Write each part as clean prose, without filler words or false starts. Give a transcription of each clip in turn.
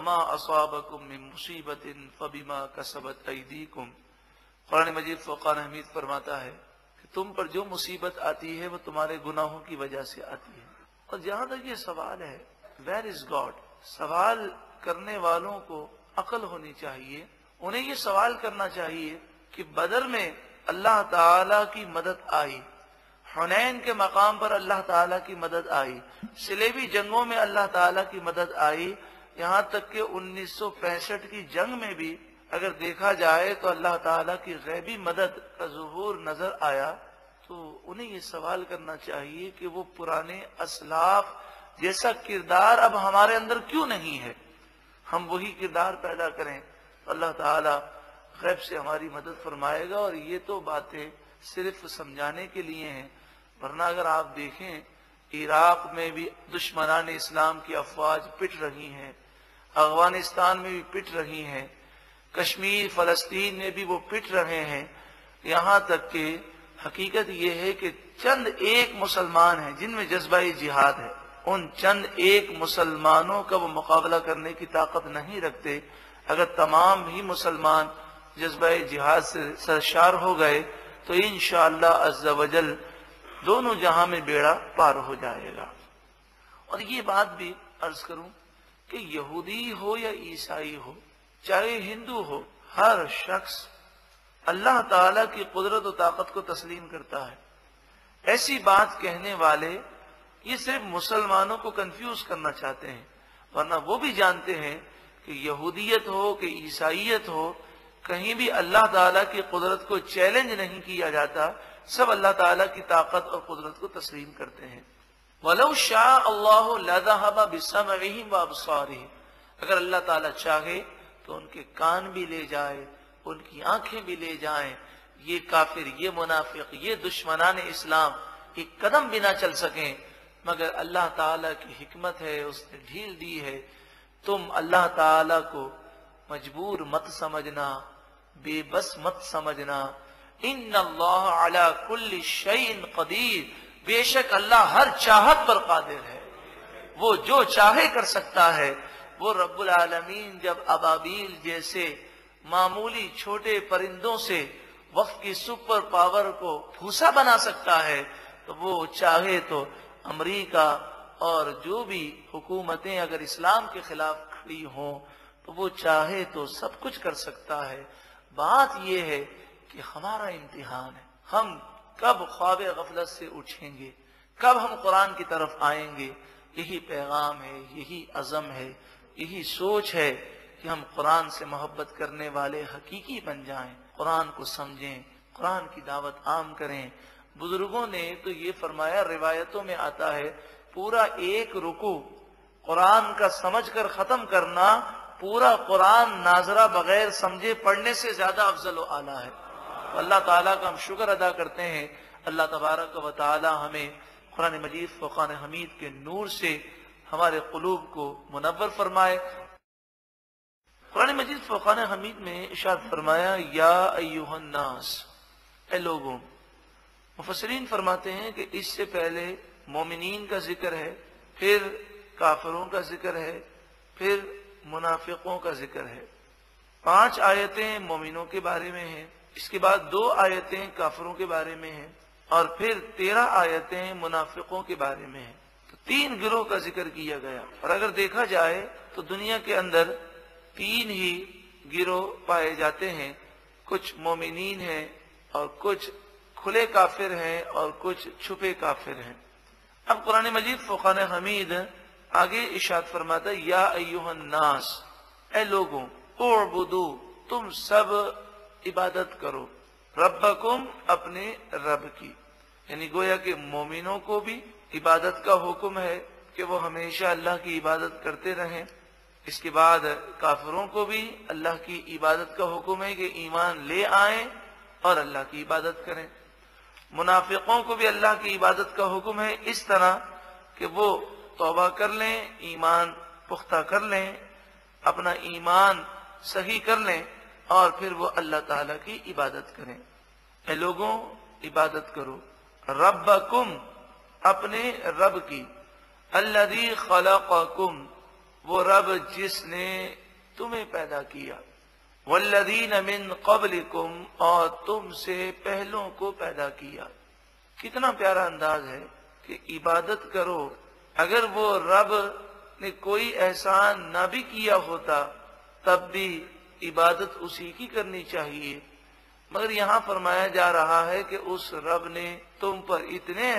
وما اصابکم من مصیبت فبما کسبت ایدیکم۔ قرآن مجید فرقان حمید فرماتا ہے کہ تم پر جو مصیبت آتی ہے وہ تمہارے گناہوں کی وجہ سے آتی ہے۔ اور جہاں تک یہ سوال ہے ویئر از گاڈ، سوال کرنے والوں کو عقل ہونی چاہیے، انہیں یہ سوال کرنا چاہیے کہ بدر میں اللہ تعالی کی مدد آئی، حنین کے مقام پر اللہ تعالیٰ کی مدد آئی، صلیبی جنگوں میں اللہ تعالیٰ کی مدد آئی، یہاں تک کہ 1965 کی جنگ میں بھی اگر دیکھا جائے تو اللہ تعالیٰ کی غیبی مدد کا ظہور نظر آیا۔ تو انہیں یہ سوال کرنا چاہیے کہ وہ پرانے اسلاف جیسا کردار اب ہمارے اندر کیوں نہیں ہے، ہم وہی کردار پیدا کریں تو اللہ تعالیٰ غیب سے ہماری مدد فرمائے گا۔ اور یہ تو باتیں صرف سمجھانے کے لیے ہیں، ورنہ اگر آپ دیکھیں عراق میں بھی دشمنان اسلام کی افواج پٹ رہی ہیں، افغانستان میں بھی پٹ رہی ہیں، کشمیر فلسطین میں بھی وہ پٹ رہے ہیں، یہاں تک کہ حقیقت یہ ہے کہ چند ایک مسلمان ہیں جن میں جذبہ جہاد ہے، ان چند ایک مسلمانوں کا وہ مقابلہ کرنے کی طاقت نہیں رکھتے۔ اگر تمام ہی مسلمان جذبہ جہاد سے سرشار ہو گئے تو انشاءاللہ عز وجل دونوں جہاں میں بیڑا پار ہو جائے گا۔ اور یہ بات بھی عرض کروں کہ یہودی ہو یا عیسائی ہو، چاہے ہندو ہو، ہر شخص اللہ تعالی کی قدرت و طاقت کو تسلیم کرتا ہے۔ ایسی بات کہنے والے یہ صرف مسلمانوں کو کنفیوز کرنا چاہتے ہیں، ورنہ وہ بھی جانتے ہیں کہ یہودیت ہو کہ عیسائیت ہو، کہیں بھی اللہ تعالیٰ کی قدرت کو چیلنج نہیں کیا جاتا، سب اللہ تعالیٰ کی طاقت اور قدرت کو تسلیم کرتے ہیں۔ وَلَوْ شَاءَ اللَّهُ لَذَهَبَ بِسَمْعِهِمْ وَأَبْصَارِهِمْ، اگر اللہ تعالیٰ چاہے تو ان کے کان بھی لے جائے، ان کی آنکھیں بھی لے جائیں، یہ کافر، یہ منافق، یہ دشمنان اسلام ایک قدم بھی نہ چل سکیں، مگر اللہ تعالیٰ کی حکمت ہے، اس نے ڈھیل دی ہے۔ تم اللہ تعالیٰ کو مجبور مت سمجھنا، بے بس مت سمجھنا۔ ان اللہ علی کل شیء قدیر، بے شک اللہ ہر چاہت پر قادر ہے، وہ جو چاہے کر سکتا ہے۔ وہ رب العالمین جب ابابیل جیسے معمولی چھوٹے پرندوں سے وقت کی سپر پاور کو پھوسا بنا سکتا ہے تو وہ چاہے تو امریکہ اور جو بھی حکومتیں اگر اسلام کے خلاف کھڑی ہوں تو وہ چاہے تو سب کچھ کر سکتا ہے۔ بات یہ ہے کہ ہمارا امتحان ہے، ہم کب خواب غفلت سے اٹھیں گے، کب ہم قرآن کی طرف آئیں گے۔ یہی پیغام ہے، یہی عزم ہے، یہی سوچ ہے کہ ہم قرآن سے محبت کرنے والے حقیقی بن جائیں، قرآن کو سمجھیں، قرآن کی دعوت عام کریں۔ بزرگوں نے تو یہ فرمایا، روایتوں میں آتا ہے پورا ایک رکوع قرآن کا سمجھ کر ختم کرنا پورا قرآن ناظرہ بغیر سمجھے پڑھنے سے زیادہ افضل و اعلیٰ ہے۔ تو اللہ تعالیٰ کا ہم شکر ادا کرتے ہیں، اللہ تبارک و تعالیٰ ہمیں قرآن مجید فرقان حمید کے نور سے ہمارے قلوب کو منور فرمائے۔ قرآن مجید فرقان حمید میں ارشاد فرمایا، یا ایھا الناس، اے لوگوں۔ مفسرین فرماتے ہیں کہ اس سے پہلے مومنین کا ذکر ہے، پھر کافروں کا ذکر ہے، پھر منافقوں کا ذکر ہے۔ 5 آیتیں مومنوں کے بارے میں ہیں، اس کے بعد 2 آیتیں کافروں کے بارے میں ہیں، اور پھر 13 آیتیں منافقوں کے بارے میں ہیں۔ تو 3 گروہ کا ذکر کیا گیا۔ اور اگر دیکھا جائے تو دنیا کے اندر 3 ہی گروہ پائے جاتے ہیں، کچھ مومنین ہیں اور کچھ کھلے کافر ہیں اور کچھ چھپے کافر ہیں۔ اب قرآن مجید فرقان حمید آگے ارشاد فرماتا ہے، یا ایھا الناس، اے لوگوں، اعبدو، تم سب عبادت کرو، ربکم، اپنے رب کی۔ یعنی گویا کہ مومنوں کو بھی عبادت کا حکم ہے کہ وہ ہمیشہ اللہ کی عبادت کرتے رہیں، اس کے بعد کافروں کو بھی اللہ کی عبادت کا حکم ہے کہ ایمان لے آئیں اور اللہ کی عبادت کریں، منافقوں کو بھی اللہ کی عبادت کا حکم ہے اس طرح کہ وہ توبہ کر لیں، ایمان پختہ کر لیں، اپنا ایمان صحیح کر لیں اور پھر وہ اللہ تعالیٰ کی عبادت کریں۔ اے لوگوں، عبادت کرو، ربکم، اپنے رب کی، الذی خلقکم، وہ رب جس نے تمہیں پیدا کیا، والذین من قبلکم، اور تم سے پہلوں کو پیدا کیا۔ کتنا پیارا انداز ہے کہ عبادت کرو، اگر وہ رب نے کوئی احسان نہ بھی کیا ہوتا تب بھی عبادت اسی کی کرنی چاہیے، مگر یہاں فرمایا جا رہا ہے کہ اس رب نے تم پر اتنے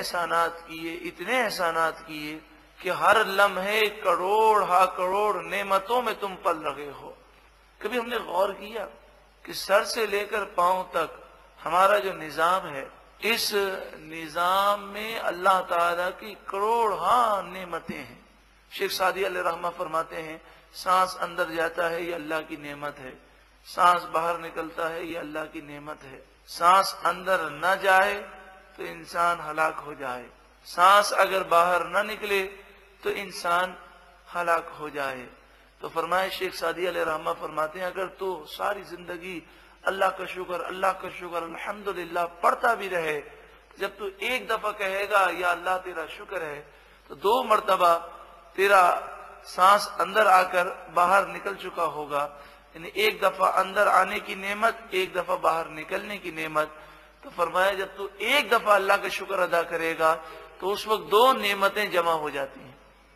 احسانات کیے کہ ہر لمحے کروڑ ہا کروڑ نعمتوں میں تم پل رہے ہو۔ کبھی ہم نے غور کیا کہ سر سے لے کر پاؤں تک ہمارا جو نظام ہے، اس نظام میں اللہ تعالیٰ کی کروڑ ہاں نعمتیں ہیں۔ شیخ سعدی علیہ رحمہ فرماتے ہیں سانس اندر جاتا ہے یہ اللہ کی نعمت ہے، سانس باہر نکلتا ہے یہ اللہ کی نعمت ہے، سانس اندر نہ جائے تو انسان ہلاک ہو جائے، سانس اگر باہر نہ نکلے تو انسان ہلاک ہو جائے۔ تو فرمائے شیخ سعدی علیہ رحمہ فرماتے ہیں اگر تو ساری زندگی اللہ کا شکر الحمدللہ پڑھتا بھی رہے، جب تو ایک دفعہ کہے گا یا اللہ تیرا شکر ہے تو 2 مرتبہ تیرا سانس اندر آ کر باہر نکل چکا ہوگا، یعنی ایک دفعہ اندر آنے کی نعمت، ایک دفعہ باہر نکلنے کی نعمت۔ تو فرمایا جب تو ایک دفعہ اللہ کا شکر ادا کرے گا تو اس وقت 2 نعمتیں جمع ہو جاتی ہیں۔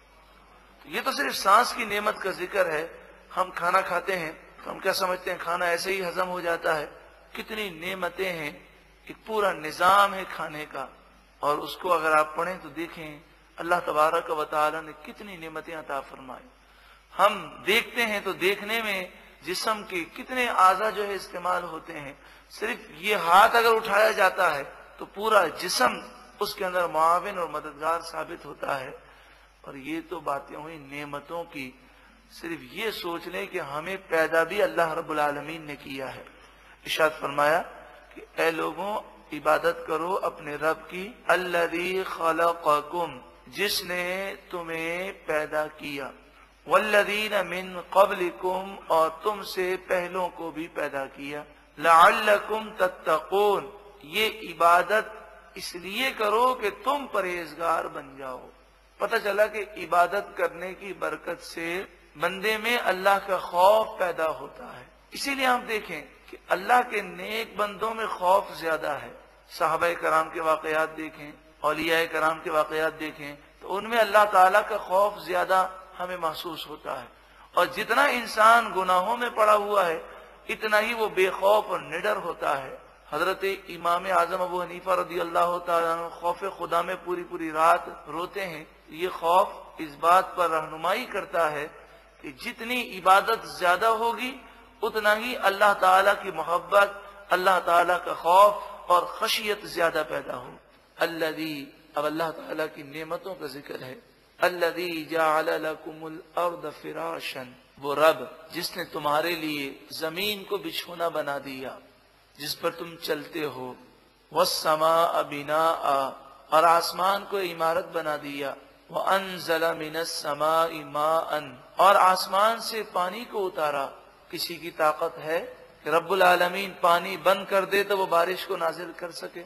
یہ تو صرف سانس کی نعمت کا ذکر ہے۔ ہم کھانا کھاتے ہیں تو ہم کیا سمجھتے ہیں کھانا ایسے ہی ہضم ہو جاتا ہے؟ کتنی نعمتیں ہیں، ایک پورا نظام ہے کھانے کا، اور اس کو اگر آپ پڑھیں تو دیکھیں اللہ تبارک و تعالی نے کتنی نعمتیں عطا فرمائی۔ ہم دیکھتے ہیں تو دیکھنے میں جسم کے کتنے اعضاء جو ہے استعمال ہوتے ہیں، صرف یہ ہاتھ اگر اٹھایا جاتا ہے تو پورا جسم اس کے اندر معاون اور مددگار ثابت ہوتا ہے۔ اور یہ تو باتیں ہوئی نعمتوں کی، صرف یہ سوچ لیں کہ ہمیں پیدا بھی اللہ رب العالمین نے کیا ہے۔ ارشاد فرمایا کہ اے لوگوں عبادت کرو اپنے رب کی، الذی خلقکم، جس نے تمہیں پیدا کیا، والذین من قبلکم، اور تم سے پہلوں کو بھی پیدا کیا، لعلکم تتقون، یہ عبادت اس لیے کرو کہ تم پرہیزگار بن جاؤ۔ پتہ چلا کہ عبادت کرنے کی برکت سے بندے میں اللہ کا خوف پیدا ہوتا ہے۔ اسی لیے ہم دیکھیں کہ اللہ کے نیک بندوں میں خوف زیادہ ہے۔ صحابہ کرام کے واقعات دیکھیں، اولیاء کرام کے واقعات دیکھیں تو ان میں اللہ تعالیٰ کا خوف زیادہ ہمیں محسوس ہوتا ہے، اور جتنا انسان گناہوں میں پڑا ہوا ہے اتنا ہی وہ بے خوف اور نڈر ہوتا ہے۔ حضرت امام اعظم ابو حنیفہ رضی اللہ تعالیٰ عنہ خوف خدا میں پوری رات روتے ہیں۔ یہ خوف اس بات پر رہنمائی کرتا ہے کہ جتنی عبادت زیادہ ہوگی اتنا ہی اللہ تعالیٰ کی محبت، اللہ تعالیٰ کا خوف اور خشیت زیادہ پیدا ہو۔ الذی، اب اللہ تعالیٰ کی نعمتوں کا ذکر ہے، الذی جعل لکم الارض فراشا، وہ رب جس نے تمہارے لیے زمین کو بچھونا بنا دیا جس پر تم چلتے ہو، والسماء بناء، اور آسمان کو عمارت بنا دیا، وانزل من السماء ماء، اور آسمان سے پانی کو اتارا۔ کسی کی طاقت ہے کہ رب العالمین پانی بند کر دے تو وہ بارش کو نازل کر سکے؟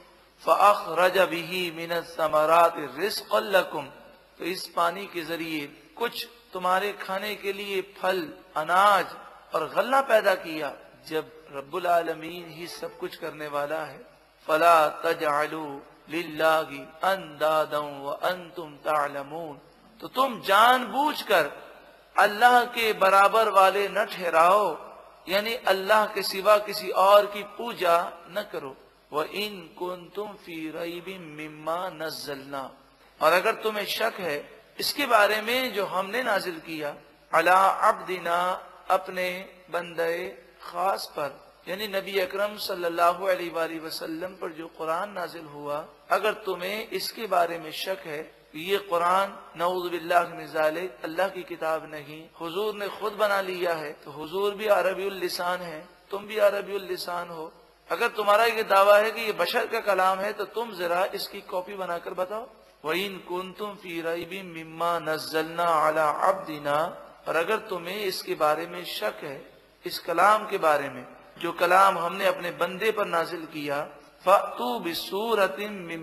فاخرج به من الثمرات رزقا لکم، تو اس پانی کے ذریعے کچھ تمہارے کھانے کے لیے پھل، اناج اور غلہ پیدا کیا۔ جب رب العالمین ہی سب کچھ کرنے والا ہے، فلا تجعلوا للہ اندادا وانتم تعلمون، تو تم جان بوجھ کر اللہ کے برابر والے نہ ٹھہراؤ، یعنی اللہ کے سوا کسی اور کی پوجا نہ کرو۔ وَإِن كُنتُمْ فِي رَيْبٍ مِّمَّا نَزَّلْنَا، اور اگر تمہیں شک ہے اس کے بارے میں جو ہم نے نازل کیا، عَلَىٰ عَبْدِنَا، اپنے بندے خاص پر، یعنی نبی اکرم صلی اللہ علیہ وآلہ وسلم پر جو قرآن نازل ہوا، اگر تمہیں اس کے بارے میں شک ہے کہ یہ قرآن نعوذ باللہ من ذالک اللہ کی کتاب نہیں، حضور نے خود بنا لیا ہے، تو حضور بھی عربی اللسان ہے، تم بھی عربی اللسان ہو، اگر تمہارا یہ دعویٰ ہے کہ یہ بشر کا کلام ہے تو تم ذرا اس کی کاپی بنا کر بتاؤ۔ وَإِن كُنتُمْ فِي رَيْبٍ مِّمَّا نَزَّلْنَا عَلَىٰ عَبْدِنَا، اور اگر تمہیں اس کے بارے میں شک ہے، اس کلام کے بارے میں جو کلام ہم نے اپنے بندے پر نازل کیا، فَأْتُوا بِسُورَةٍ مِّن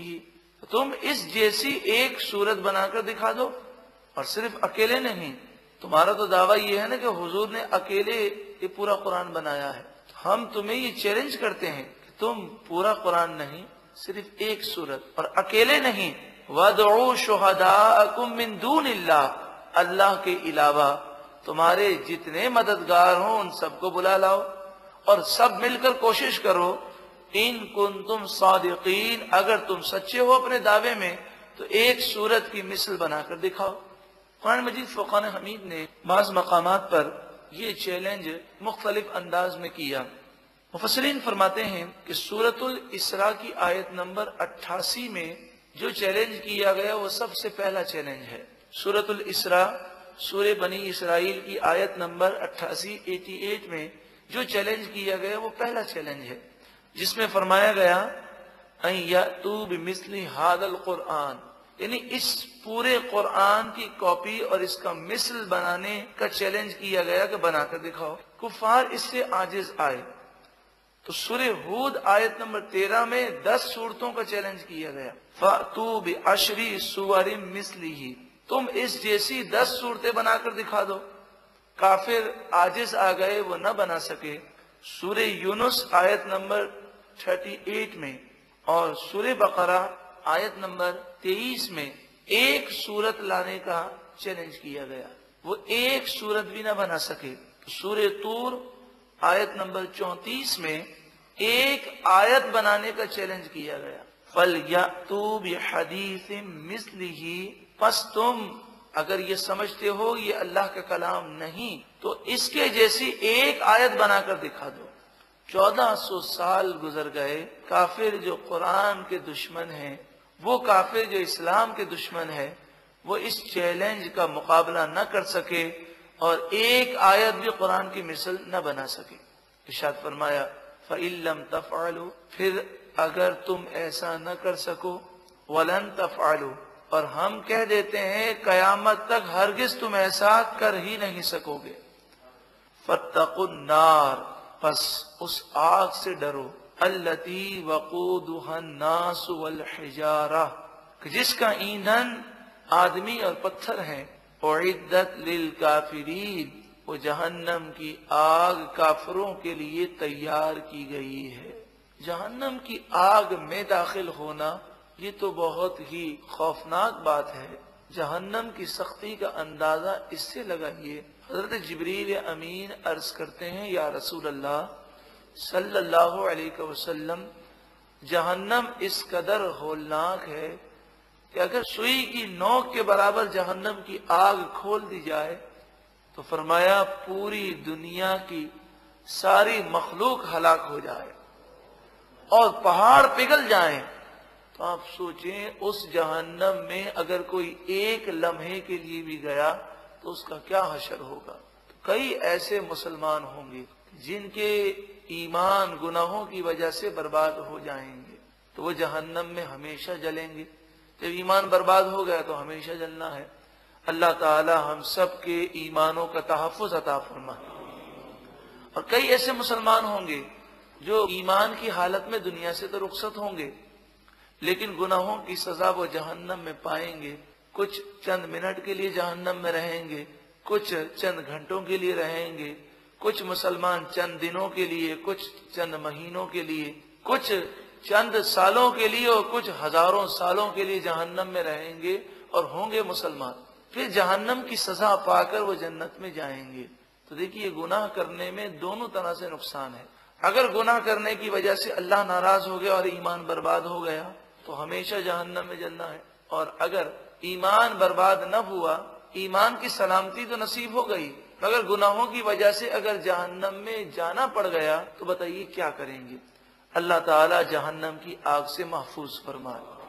مِّثْلِهِ، تم اس جیسی ایک صورت بنا کر دکھا دو، اور صرف اکیلے نہیں، تمہارا تو دعویٰ یہ ہے نا کہ حضور نے اکیلے یہ پورا قرآن بنایا ہے. ہم تمہیں یہ چیلنج کرتے ہیں کہ تم پورا قرآن نہیں، صرف ایک سورت، اور اکیلے نہیں. وَادْعُوا شُهَدَاءَكُم مِّن دُونِ اللَّهِ، اللہ کے علاوہ تمہارے جتنے مددگار ہوں ان سب کو بلا لاؤ اور سب مل کر کوشش کرو. ان کنتم صادقین، اگر تم سچے ہو اپنے دعوے میں تو ایک سورت کی مثل بنا کر دکھاؤ. قرآن مجید فرقان حمید نے بعض مقامات پر یہ چیلنج مختلف انداز میں کیا. مفسرین فرماتے ہیں کہ سورۃ الاسراء کی آیت نمبر 88 میں جو چیلنج کیا گیا وہ سب سے پہلا چیلنج ہے. سورۃ الاسراء سورہ بنی اسرائیل کی آیت نمبر 88 میں جو چیلنج کیا گیا وہ پہلا چیلنج ہے، جس میں فرمایا گیا ان یاتوا بمثل ھذا القرآن، یعنی اس پورے قرآن کی کاپی اور اس کا مثل بنانے کا چیلنج کیا گیا کہ بنا کر دکھاؤ. کفار اس سے عاجز آئے تو سورہ ہود آیت نمبر 13 میں 10 صورتوں کا چیلنج کیا گیا. فَأْتُوا بِعَشْرِ سُوَرٍ مِثْلِهِ، تم اس جیسی 10 صورتیں بنا کر دکھا دو. کافر عاجز آ گئے، وہ نہ بنا سکے. سورہ یونس آیت نمبر 38 میں اور سورہ بقرہ آیت نمبر 23 میں ایک صورت لانے کا چیلنج کیا گیا، وہ ایک صورت بھی نہ بنا سکے. سورہ طور آیت نمبر 34 میں ایک آیت بنانے کا چیلنج کیا گیا. فَلْيَأْتُوا بِحَدِيثٍ مِثْلِهِ، پس تم اگر یہ سمجھتے ہو یہ اللہ کا کلام نہیں تو اس کے جیسی ایک آیت بنا کر دکھا دو. 1400 سال گزر گئے، کافر جو قرآن کے دشمن ہیں، وہ کافر جو اسلام کے دشمن ہے، وہ اس چیلنج کا مقابلہ نہ کر سکے اور ایک آیت بھی قرآن کی مثل نہ بنا سکے. ارشاد فرمایا فَإِن لَّمْ تَفْعَلُوا، پھر اگر تم ایسا نہ کر سکو، وَلَن تَفْعَلُوا، اور ہم کہہ دیتے ہیں قیامت تک ہرگز تم ایسا کر ہی نہیں سکو گے. فَاتَّقُوا النَّارَ، پس اس آگ سے ڈرو، الَّتِي وَقُودُهَا النَّاسُ وَالْحِجَارَةُ، جس کا ایندھن آدمی اور پتھر ہیں. اعدت للکافرین، وہ جہنم کی آگ کافروں کے لیے تیار کی گئی ہے. جہنم کی آگ میں داخل ہونا یہ تو بہت ہی خوفناک بات ہے. جہنم کی سختی کا اندازہ اس سے لگائیے. حضرت جبریل امین عرض کرتے ہیں یا رسول اللہ صلی اللہ علیہ وسلم، جہنم اس قدر ہولناک ہے کہ اگر سوئی کی نوک کے برابر جہنم کی آگ کھول دی جائے تو فرمایا پوری دنیا کی ساری مخلوق ہلاک ہو جائے اور پہاڑ پگھل جائیں. تو آپ سوچیں اس جہنم میں اگر کوئی ایک لمحے کے لیے بھی گیا تو اس کا کیا حشر ہوگا. کئی ایسے مسلمان ہوں گے جن کے ایمان گناہوں کی وجہ سے برباد ہو جائیں گے تو وہ جہنم میں ہمیشہ جلیں گے. جب ایمان برباد ہو گیا تو ہمیشہ جلنا ہے. اللہ تعالی ہم سب کے ایمانوں کا تحفظ عطا فرمائے. اور کئی ایسے مسلمان ہوں گے جو ایمان کی حالت میں دنیا سے تو رخصت ہوں گے لیکن گناہوں کی سزا وہ جہنم میں پائیں گے. کچھ چند منٹ کے لیے جہنم میں رہیں گے، کچھ چند گھنٹوں کے لیے رہیں گے، کچھ مسلمان چند دنوں کے لیے، کچھ چند مہینوں کے لیے، کچھ چند سالوں کے لیے اور کچھ ہزاروں سالوں کے لیے جہنم میں رہیں گے اور ہوں گے مسلمان. پھر جہنم کی سزا پا کر وہ جنت میں جائیں گے. تو دیکھیے گناہ کرنے میں دونوں طرح سے نقصان ہے. اگر گناہ کرنے کی وجہ سے اللہ ناراض ہو گیا اور ایمان برباد ہو گیا تو ہمیشہ جہنم میں جلنا ہے. اور اگر ایمان برباد نہ ہوا، ایمان کی سلامتی تو نصیب ہو گئی مگر گناہوں کی وجہ سے اگر جہنم میں جانا پڑ گیا تو بتائیے کیا کریں گے. اللہ تعالی جہنم کی آگ سے محفوظ فرمائے.